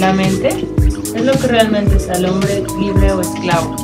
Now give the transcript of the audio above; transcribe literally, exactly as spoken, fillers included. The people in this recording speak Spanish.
la mente, es lo que realmente es al hombre libre o esclavo.